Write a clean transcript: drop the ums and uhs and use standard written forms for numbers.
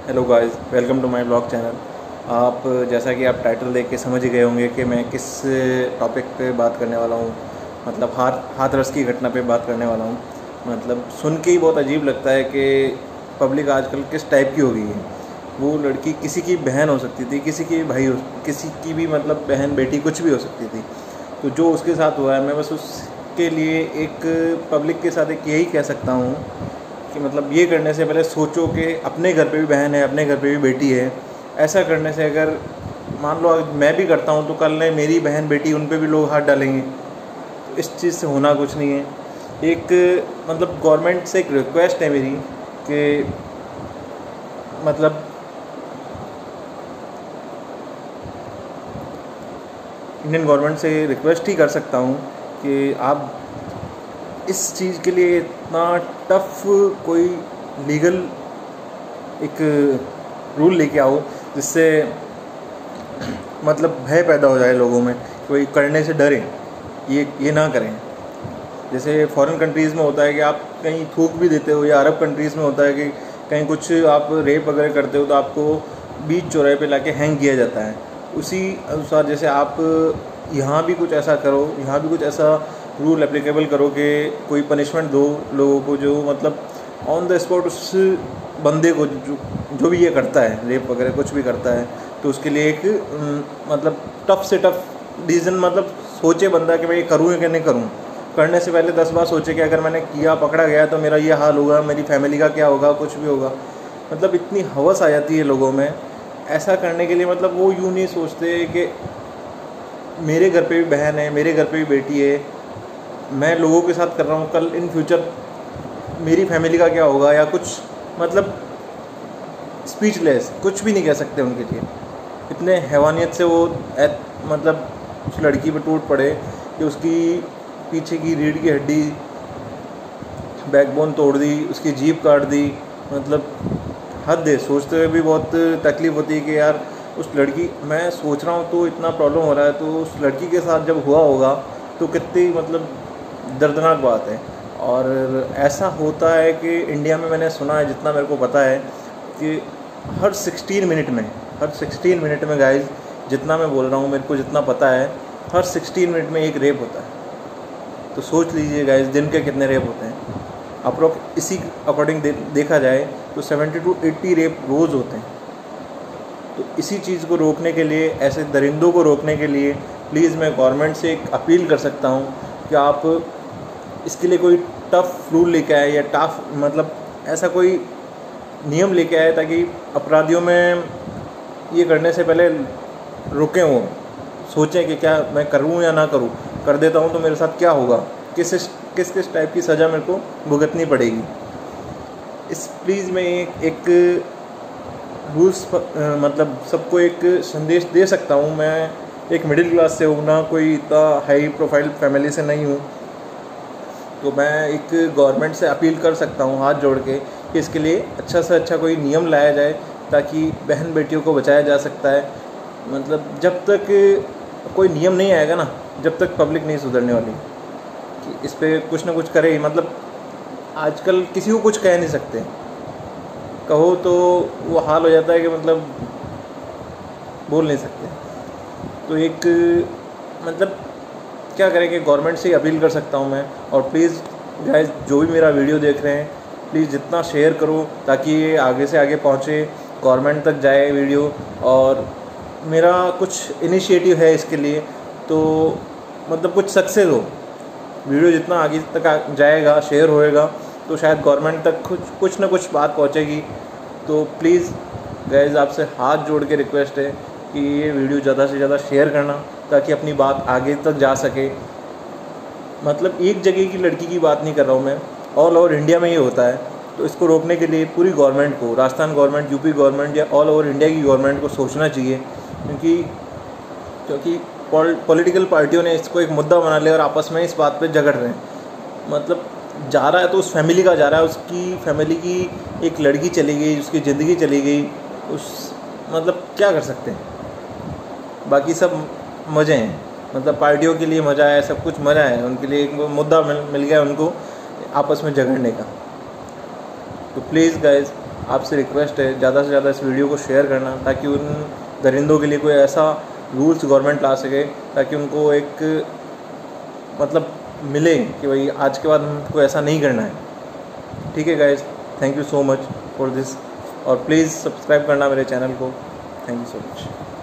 Hello guys, welcome to my blog channel. आप जैसा कि आप टाइटल देख के समझ ही गए होंगे कि मैं किस टॉपिक पे बात करने वाला हूँ। मतलब हाथरस की घटना पे बात करने वाला हूँ। मतलब सुन के ही बहुत अजीब लगता है कि पब्लिक आजकल किस टाइप की हो गई है। वो लड़की किसी की बहन हो सकती थी, किसी की भाई हो, किसी की भी मतलब बहन बेटी कुछ भी हो सकती थी। तो जो उसके साथ हुआ है, मैं बस उसके लिए एक पब्लिक के साथ एक यही कह सकता हूँ कि मतलब ये करने से पहले सोचो कि अपने घर पे भी बहन है, अपने घर पे भी बेटी है। ऐसा करने से अगर मान लो मैं भी करता हूँ तो कल ने मेरी बहन बेटी उन पे भी लोग हाथ डालेंगे। तो इस चीज़ से होना कुछ नहीं है। एक मतलब गवर्नमेंट से एक रिक्वेस्ट है मेरी कि मतलब इंडियन गवर्नमेंट से रिक्वेस्ट ही कर सकता हूँ कि आप इस चीज़ के लिए इतना टफ कोई लीगल एक रूल लेके आओ जिससे मतलब भय पैदा हो जाए लोगों में, कोई करने से डरे, ये ना करें। जैसे फॉरेन कंट्रीज़ में होता है कि आप कहीं थूक भी देते हो, या अरब कंट्रीज़ में होता है कि कहीं कुछ आप रेप वगैरह करते हो तो आपको बीच चौराहे पे लाके हैंग किया जाता है। उसी अनुसार जैसे आप यहाँ भी कुछ ऐसा करो, यहाँ भी कुछ ऐसा रूल एप्लीकेबल करो कि कोई पनिशमेंट दो लोगों को जो मतलब ऑन द स्पॉट उस बंदे को जो भी ये करता है, रेप वगैरह कुछ भी करता है, तो उसके लिए एक मतलब टफ से टफ डिसीजन मतलब सोचे बंदा कि मैं ये करूँ या नहीं करूँ। करने से पहले 10 बार सोचे कि अगर मैंने किया, पकड़ा गया तो मेरा ये हाल होगा, मेरी फैमिली का क्या होगा, कुछ भी होगा। मतलब इतनी हवस आ जाती है लोगों में ऐसा करने के लिए। मतलब वो यूँ नहीं सोचते कि मेरे घर पे भी बहन है, मेरे घर पे भी बेटी है, मैं लोगों के साथ कर रहा हूँ, कल इन फ्यूचर मेरी फैमिली का क्या होगा, या कुछ मतलब स्पीचलेस, कुछ भी नहीं कह सकते उनके लिए। इतने हैवानियत से वो मतलब उस लड़की पे टूट पड़े कि उसकी पीछे की रीढ़ की हड्डी, बैकबोन तोड़ दी, उसकी जीभ काट दी। मतलब हद है। सोचते हुए भी बहुत तकलीफ़ होती है कि यार उस लड़की, मैं सोच रहा हूँ तो इतना प्रॉब्लम हो रहा है, तो उस लड़की के साथ जब हुआ होगा तो कितनी मतलब दर्दनाक बात है। और ऐसा होता है कि इंडिया में मैंने सुना है, जितना मेरे को पता है, कि हर 16 मिनट में गाइज, जितना मैं बोल रहा हूँ, मेरे को जितना पता है, हर 16 मिनट में एक रेप होता है। तो सोच लीजिए गाइज, दिन के कितने रेप होते हैं। अप्रोक्स इसी अकॉर्डिंग देखा जाए तो 70 to 80 रेप रोज़ होते हैं। तो इसी चीज़ को रोकने के लिए, ऐसे दरिंदों को रोकने के लिए प्लीज़ मैं गवर्नमेंट से एक अपील कर सकता हूँ कि आप इसके लिए कोई टफ रूल लेके आए, या टफ मतलब ऐसा कोई नियम लेके आए ताकि अपराधियों में ये करने से पहले रुकें, वो सोचें कि क्या मैं करूं या ना करूं, कर देता हूं तो मेरे साथ क्या होगा, किस टाइप की सज़ा मेरे को भुगतनी पड़ेगी। इस प्लीज़ मैं एक रूल्स मतलब सबको एक संदेश दे सकता हूं। मैं एक मिडिल क्लास से हूँ ना, कोई इतना हाई प्रोफाइल फैमिली से नहीं हूँ, तो मैं एक गवर्नमेंट से अपील कर सकता हूँ हाथ जोड़ के कि इसके लिए अच्छा से अच्छा कोई नियम लाया जाए ताकि बहन बेटियों को बचाया जा सकता है। मतलब जब तक कोई नियम नहीं आएगा ना, जब तक पब्लिक नहीं सुधरने वाली कि इस पर कुछ ना कुछ करे। मतलब आजकल किसी को कुछ कह नहीं सकते, कहो तो वो हाल हो जाता है कि मतलब बोल नहीं सकते। तो एक मतलब क्या करेंगे, गवर्नमेंट से ही अपील कर सकता हूँ मैं। और प्लीज़ गाइस, जो भी मेरा वीडियो देख रहे हैं, प्लीज़ जितना शेयर करो ताकि ये आगे से आगे पहुँचे, गवर्नमेंट तक जाए वीडियो। और मेरा कुछ इनिशिएटिव है इसके लिए, तो मतलब कुछ सक्सेस हो, वीडियो जितना आगे तक जाएगा, शेयर होएगा, तो शायद गवर्नमेंट तक कुछ ना कुछ बात पहुँचेगी। तो प्लीज़ गाइस, आपसे हाथ जोड़ के रिक्वेस्ट है कि ये वीडियो ज़्यादा से ज़्यादा शेयर करना ताकि अपनी बात आगे तक जा सके। मतलब एक जगह की लड़की की बात नहीं कर रहा हूँ मैं, ऑल ओवर इंडिया में ये होता है। तो इसको रोकने के लिए पूरी गवर्नमेंट को, राजस्थान गवर्नमेंट, यूपी गवर्नमेंट, या ऑल ओवर इंडिया की गवर्नमेंट को सोचना चाहिए। क्योंकि पॉलिटिकल पार्टियों ने इसको एक मुद्दा बना लिया और आपस में इस बात पे झगड़ रहे हैं। मतलब जा रहा है तो उस फैमिली का जा रहा है, उसकी फैमिली की एक लड़की चली गई, उसकी ज़िंदगी चली गई, उस मतलब क्या कर सकते हैं। बाकी सब मज़े हैं, मतलब पार्टियों के लिए मज़ा है, सब कुछ मज़ा है, उनके लिए एक मुद्दा मिल गया उनको आपस में झगड़ने का। तो प्लीज़ गाइज़, आपसे रिक्वेस्ट है ज़्यादा से ज़्यादा इस वीडियो को शेयर करना, ताकि उन दरिंदों के लिए कोई ऐसा रूल्स गवर्नमेंट ला सके ताकि उनको एक मतलब मिले कि भाई आज के बाद हमको ऐसा नहीं करना है। ठीक है guys, thank you so much for this, और प्लीज़ सब्सक्राइब करना मेरे चैनल को। Thank you so much.